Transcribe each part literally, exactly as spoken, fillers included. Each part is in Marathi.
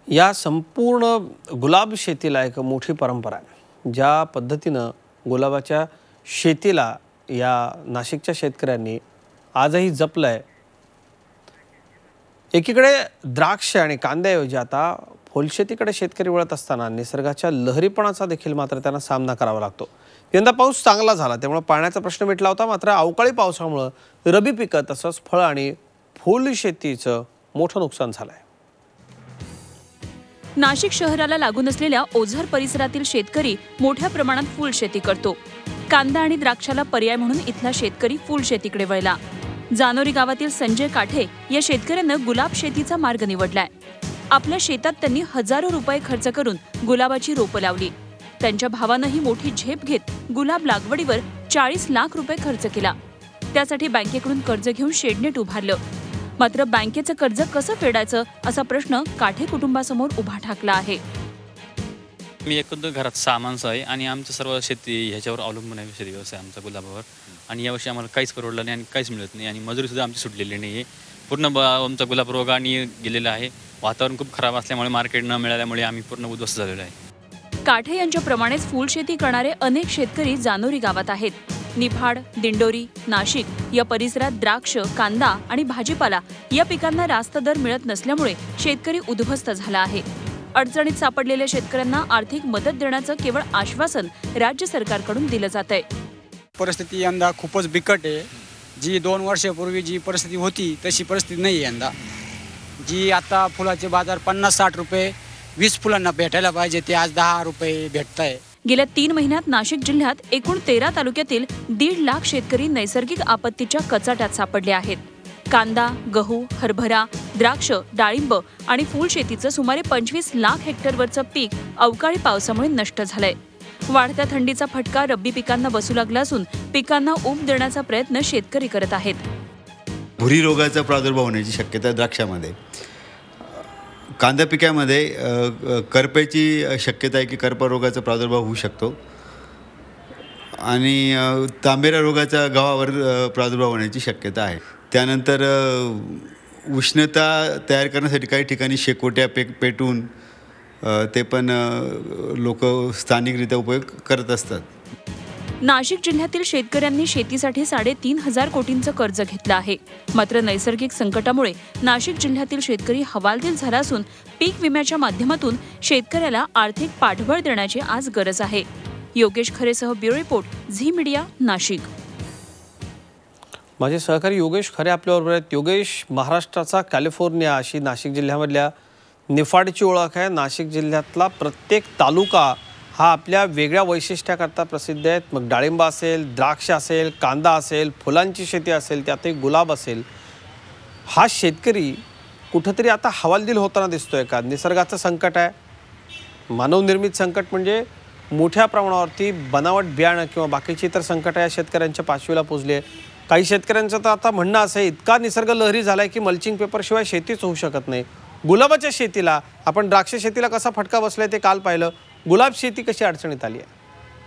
या संपूर्ण गुलाब शेतीला एक मोठी परंपरा आहे। ज्या पद्धतीनं गुलाबाच्या शेतीला या नाशिकच्या शेतकऱ्यांनी आजही जपलंय, एकीकडे द्राक्ष आणि कांद्याऐवजी आता फुलशेतीकडे शेतकरी वळत असताना निसर्गाच्या लहरीपणाचा देखील मात्र त्यांना सामना करावा लागतो। यंदा पाऊस चांगला झाला त्यामुळे पाण्याचा प्रश्न मिटला होता, मात्र अवकाळी पावसामुळे रबी पिकं तसंच फळ आणि फुलशेतीचं मोठं नुकसान झालंय। नाशिक शहराला लागून असलेल्या ओझर परिसरातील शेतकरी मोठ्या प्रमाणात फुलशेती करतो। कांदा आणि द्राक्षाला पर्याय म्हणून इथला शेतकरी फुलशेतीकडे वळला। जानोरी गावातील संजय काठे या शेतकऱ्यानं गुलाब शेतीचा मार्ग निवडलाय। आपल्या शेतात त्यांनी हजारो रुपये खर्च करून गुलाबाची रोपं लावली। त्यांच्या भावानंही मोठी झेप घेत गुलाब लागवडीवर चाळीस लाख रुपये खर्च केला। त्यासाठी बँकेकडून कर्ज घेऊन शेडनेट उभारलं, मात्र बँकेचं कर्ज कसं फेडायचं असा प्रश्न काठे कुटुंबासमोर उभा ठाकला आहे। मी एकंदर घरात सहा माणसं आहे आणि आमचं सर्व शेती ह्याच्यावर अवलंबून आहे, शेती व्यवसाय आमचा गुलाबावर। आणि यावर्षी आम्हाला काहीच परवडलं नाही आणि काहीच मिळत नाही आणि मजुरी सुद्धा आमची सुटलेली नाही आहे। पूर्ण आमचा गुलाब रोगाने गेलेला आहे। वातावरण खूप खराब असल्यामुळे मार्केट न मिळाल्यामुळे आम्ही पूर्ण उद्ध्वस्त झालेलो आहे। काठे यांच्याप्रमाणेच फुलशेती करणारे अनेक शेतकरी जानोरी गावात आहेत। निफाड, दिंडोरी, नाशिक या परिसरात द्राक्ष, कांदा आणि भाजीपाला या पिकांना रास्त दर मिळत नसल्यामुळे शेतकरी उद्ध्वस्त झाला आहे। अडचणीत सापडलेल्या शेतकऱ्यांना आर्थिक मदत देण्याचं केवळ आश्वासन राज्य सरकारकडून दिलं जात आहे। परिस्थिती यंदा खूपच बिकट आहे। जी दोन वर्षापूर्वी जी परिस्थिती होती तशी परिस्थिती नाही यंदा। जी आता फुलाचे बाजार पन्नास साठ रुपये वीस फुलांना भेटायला पाहिजे ते आज दहा रुपये भेटत आहे। गेल्या तीन महिन्यात नाशिक जिल्ह्यात एकूण तेरा तालुक्यातील दीड लाख शेतकरी नैसर्गिक आपत्तीच्या कचाट्यात सापडले आहेत। कांदा, गहू, हरभरा, द्राक्ष, डाळिंब आणि फुलशेतीचं सुमारे पंचवीस लाख हेक्टरवरचं पीक अवकाळी पावसामुळे नष्ट झालंय। वाढत्या थंडीचा फटका रब्बी पिकांना बसू लागला असून पिकांना ऊब देण्याचा प्रयत्न शेतकरी करत आहेत। भुरी रोगाचा प्रादुर्भाव होण्याची शक्यता द्राक्षामध्ये, कांदा पिकामध्ये करप्याची शक्यता आहे की करपा रोगाचा प्रादुर्भाव होऊ शकतो आणि तांबेरा रोगाचा गव्हावर प्रादुर्भाव होण्याची शक्यता आहे। त्यानंतर उष्णता तयार करण्यासाठी काही ठिकाणी शेकोट्या पे पेटून ते पण लोक स्थानिकरित्या उपयोग करत असतात। नाशिक जिल्ह्यातील शेतकऱ्यांनी शेतीसाठी साडेतीन हजार कोटींचं कर्ज घेतलं आहे, मात्र नैसर्गिक संकटामुळे नाशिक जिल्ह्यातील शेतकरी हवालदिल झाला असून पीक विम्याच्या माध्यमातून शेतकऱ्याला आर्थिक पाठबळ देण्याची आज गरज आहे। योगेश खरेसह bureau report, Zee media, Nashik. माझे सहकारी योगेश खरे आपल्याबरोबर आहेत। योगेश, महाराष्ट्राचा कॅलिफोर्निया अशी नाशिक जिल्ह्यामधल्या निफाडची ओळख आहे। नाशिक जिल्ह्यातला प्रत्येक तालुका हा आपल्या वेगळ्या वैशिष्ट्याकरता प्रसिद्ध आहे। मग डाळिंब असेल, द्राक्ष असेल, कांदा असेल, फुलांची शेती असेल, त्यातही गुलाब असेल, हा शेतकरी कुठंतरी आता हवालदिल होताना दिसतोय का? निसर्गाचं संकट आहे, मानवनिर्मित संकट म्हणजे मोठ्या प्रमाणावरती बनावट बियाणं किंवा बाकीची इतर संकट या शेतकऱ्यांच्या पाचवीला पोचली आहे। काही शेतकऱ्यांचं तर आता म्हणणं असं आहे, इतका निसर्ग लहरी झालाय की मल्चिंग पेपरशिवाय शेतीच होऊ शकत नाही। गुलाबाच्या शेतीला, आपण द्राक्ष शेतीला कसा फटका बसलाय ते काल पाहिलं, गुलाब शेती कशी अडचणीत आली आहे?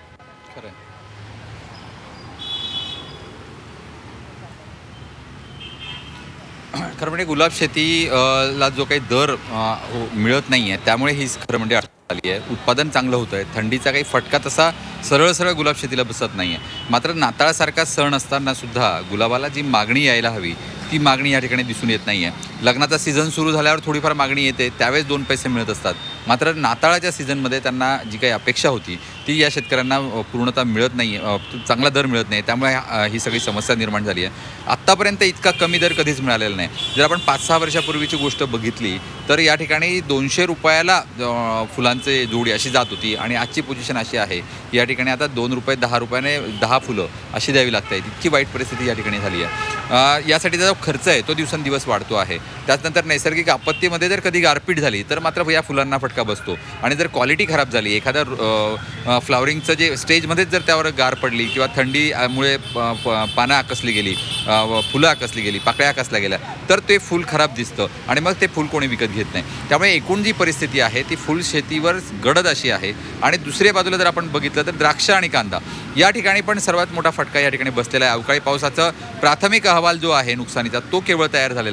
खरं म्हणजे गुलाब शेतीला जो काही दर मिळत नाही आहे त्यामुळे ही खरं म्हणजे अडचण आली आहे। उत्पादन चांगलं होतं आहे, थंडीचा काही फटका तसा सरळ सरळ गुलाब शेतीला बसत नाही आहे। मात्र नाताळासारखा सण असताना सुद्धा गुलाबाला जी मागणी यायला हवी ती मागणी या ठिकाणी दिसून येत नाही आहे। लग्नाचा सीझन सुरू झाल्यावर थोडीफार मागणी येते, त्यावेळेस दोन पैसे मिळत असतात, मात्र नाताळाच्या सीझनमध्ये त्यांना जी काही अपेक्षा होती ती या शेतकऱ्यांना पूर्णतः मिळत नाही, चांगला दर मिळत नाही, त्यामुळे ही सगळी समस्या निर्माण झाली आहे। आत्तापर्यंत इतका कमी दर कधीच मिळालेला नाही। जर आपण पाच सहा वर्षापूर्वीची गोष्ट बघितली तर या ठिकाणी दोनशे रुपयाला फुलांचे जोडी अशी जात होती आणि आजची पोझिशन अशी आहे या ठिकाणी आता दोन रुपये दहा रुपयाने दहा फुलं अशी द्यावी लागत आहेत। इतकी वाईट परिस्थिती या ठिकाणी झाली आहे। यासाठी जो खर्च आहे तो दिवसेंदिवस वाढतो आहे। त्यानंतर नैसर्गिक आपत्तीमध्ये जर कधी गारपीट झाली तर मात्र या फुलांना फटका बसतो आणि जर क्वालिटी खराब झाली, एखादा फ्लावरिंगचं जे स्टेजमध्येच जर त्यावर गार पडली किंवा थंडीमुळे पानं आकसली गेली, फुलं आकसली गेली, पाकळ्या आकसल्या गेल्या तर ते फूल खराब दिसतं आणि मग ते फूल कोणी विकत घेत नाही। त्यामुळे एकूण जी परिस्थिती आहे ती फुल शेतीवर गडद अशी आहे। आणि दुसऱ्या बाजूला जर आपण बघितलं तर द्राक्ष आणि कांदा या ठिकाणी पण सर्वात मोठा फटका या ठिकाणी बसलेला आहे। अवकाळी पावसाचा प्राथमिक अहवाल जो आहे नुकसानीचा तो केवळ तयार झालेला आहे।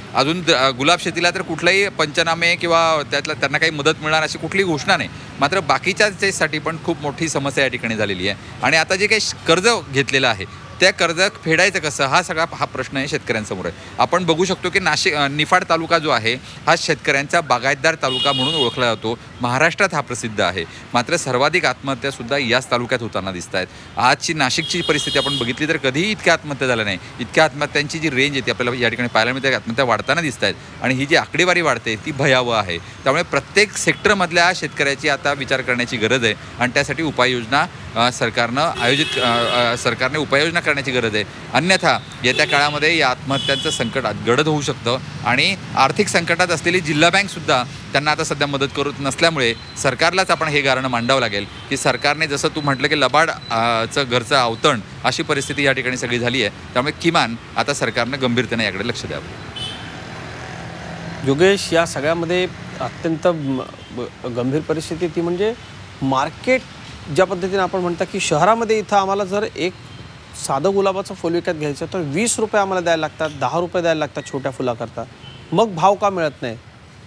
अजून द- गुलाब शेतीला तर कुठलाही पंचनामे किंवा त्यातला त्यांना काही मदत मिळणार अशी कुठलीही घोषणा नाही. मात्र बाकीच्या साठी पण खूप मोठी समस्या या ठिकाणी झालेली आहे. आणि आता जे काही कर्ज घेतलेलं आहे त्या कर्ज फेडायचं कसं, हा सगळा हा प्रश्न आहे शेतकऱ्यांसमोर आहे. आपण बघू शकतो की नाशिक निफाड तालुका जो आहे हा शेतकऱ्यांचा बागायतदार तालुका म्हणून ओळखला जातो. महाराष्ट्रात हा प्रसिद्ध आहे. मात्र सर्वाधिक आत्महत्यासुद्धा याच तालुक्यात होताना दिसत आहेत. आजची नाशिकची परिस्थिती आपण बघितली तर कधीही इतक्या आत्महत्या झाल्या नाही. इतक्या आत्महत्यांची जी रेंज येते आपल्याला या ठिकाणी पाहायला मिळते, आत्महत्या वाढताना दिसत आहेत. आणि ही जी आकडेवारी वाढते ती भयावह आहे. त्यामुळे प्रत्येक सेक्टरमधल्या शेतकऱ्याची आता विचार करण्याची गरज आहे आणि त्यासाठी उपाययोजना अ, सरकारनं आयोजित अ, अ, सरकारने उपाययोजना करण्याची गरज आहे. अन्यथा येत्या काळामध्ये या आत्महत्यांचं संकट गडद होऊ शकतं आणि आर्थिक संकटात असलेली जिल्हा बँकसुद्धा त्यांना आता सध्या मदत करत नसल्यामुळे सरकारलाच आपण हे गारणं मांडावं लागेल की सरकारने जसं तू म्हटलं की लबाड अ, चं घरचं अवतरण अशी परिस्थिती या ठिकाणी सगळी झाली आहे. त्यामुळे किमान आता सरकारनं गंभीरतेने याकडे लक्ष द्यावं. योगेश, या सगळ्यामध्ये अत्यंत म- ब- गंभीर परिस्थिती ती म्हणजे मार्केट ज्या पद्धतीने आपण म्हणता की शहरामध्ये इथं आम्हाला जर एक साधं गुलाबाचं फुल विकत घ्यायचं तर वीस रुपये आम्हाला द्यायला लागतात, दहा रुपये द्यायला लागतात छोट्या फुलाकरता. मग भाव का मिळत नाही?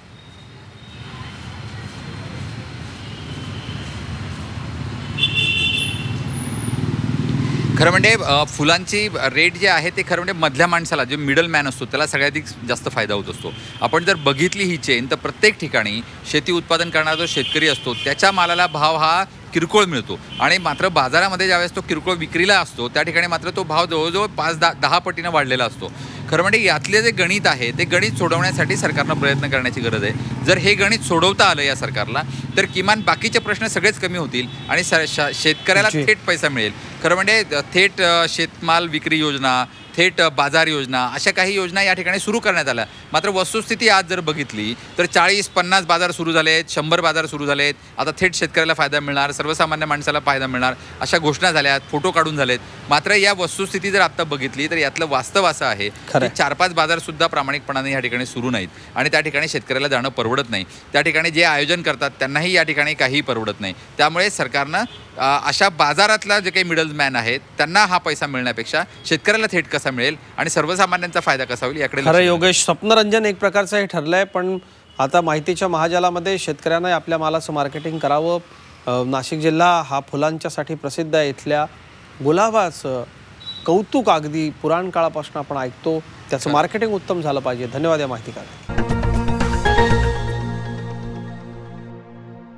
खरं म्हणजे अ, फुलांची रेट जे आहे ते खरं म्हणजे मधल्या माणसाला जे मिडल मॅन असतो त्याला सगळ्याधिक जास्त फायदा होत असतो. आपण जर बघितली ही चेन तर प्रत्येक ठिकाणी शेती उत्पादन करणारा जो शेतकरी असतो त्याच्या मालाला भाव हा किरकोळ मिळतो आणि मात्र बाजारामध्ये ज्यावेळेस तो किरकोळ विक्रीला असतो त्या ठिकाणी मात्र तो भाव जवळजवळ पाच दहा दहा पटीनं वाढलेला असतो. खरं म्हणजे यातले जे गणित आहे ते गणित सोडवण्यासाठी सरकारनं प्रयत्न करण्याची गरज आहे. जर हे गणित सोडवता आलं या सरकारला तर किमान बाकीचे प्रश्न सगळेच कमी होतील आणि स- शा- शेतकऱ्याला जी. थेट पैसा मिळेल. खरं म्हणजे थेट अ, शेतमाल विक्री योजना, थेट बाजार योजना अशा काही योजना या ठिकाणी सुरू करण्यात आल्या. मात्र वस्तुस्थिती आज जर बघितली तर चाळीस पन्नास बाजार सुरू झाले आहेत, शंभर बाजार सुरू झाले आहेत. आता थेट शेतकऱ्याला फायदा मिळणार, सर्वसामान्य माणसाला फायदा मिळणार अशा घोषणा झाल्या आहेत, फोटो काढून झालेत. मात्र या वस्तुस्थिती जर आता बघितली तर यातलं वास्तव असं आहे खरं की चार पाच बाजारसुद्धा प्रामाणिकपणाने या ठिकाणी सुरू नाहीत आणि त्या ठिकाणी शेतकऱ्याला जाणं परवडत नाही. त्या ठिकाणी जे आयोजन करतात त्यांनाही या ठिकाणी काहीही परवडत नाही. त्यामुळे सरकारनं अ, अशा बाजारातला जे काही मिडल मॅन आहेत त्यांना हा पैसा मिळण्यापेक्षा शेतकऱ्याला थेट कसा मिळेल आणि सर्वसामान्यांचा फायदा कसा होईल याकडे लक्ष खरं द्यावं. योगेश, स्वप्नरंजन एक प्रकारचं हे ठरलंय, पण आता माहितीच्या महाजालामध्ये शेतकऱ्यांना आपल्या मालाचं मार्केटिंग करावं. अ, नाशिक जिल्हा हा फुलांच्यासाठी प्रसिद्ध आहे. इथल्या गुलाबाचं कौतुक अगदी पुराण काळापासून आपण ऐकतो. त्याचं मार्केटिंग उत्तम झालं पाहिजे. धन्यवाद या माहिती